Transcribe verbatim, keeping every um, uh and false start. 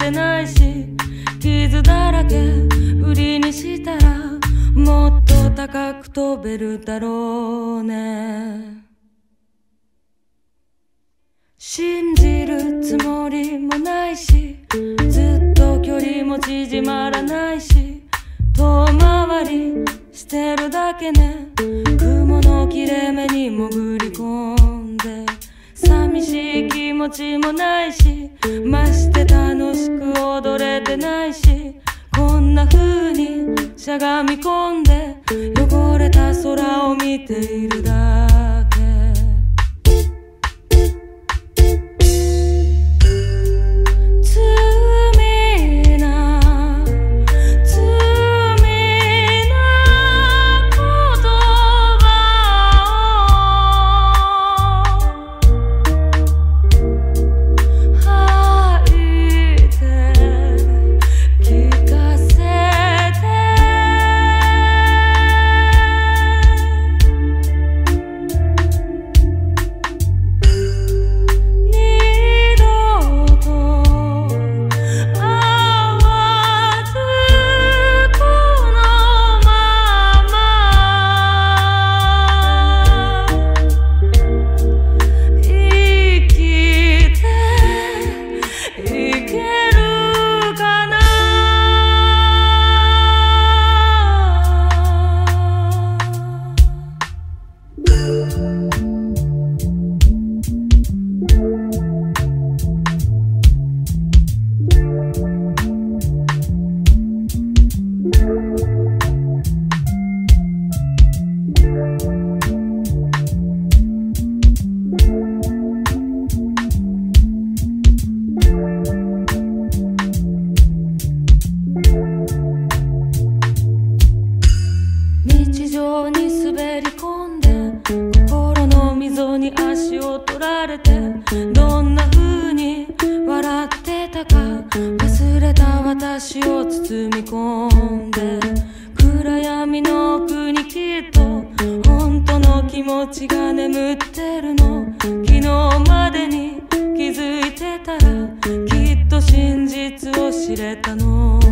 てないし、傷だらけ売りにしたらもっと高く飛べるだろうね。信じるつもりもないし、ずっと距離も縮まらないし、遠回りしてるだけね。雲の切れ目に潜り込んで寂しい気持ちもないし、まして楽しく踊れてないし、こんな風にしゃがみ込んで汚れた空を見ているだけ。日常に滑り込んで心の溝に足を取られて、どんな風に笑ってたか忘れた私を包み込んで、暗闇の奥にきっと本当の気持ちが眠ってるの。昨日までに気づいてたらきっと真実を知れたの。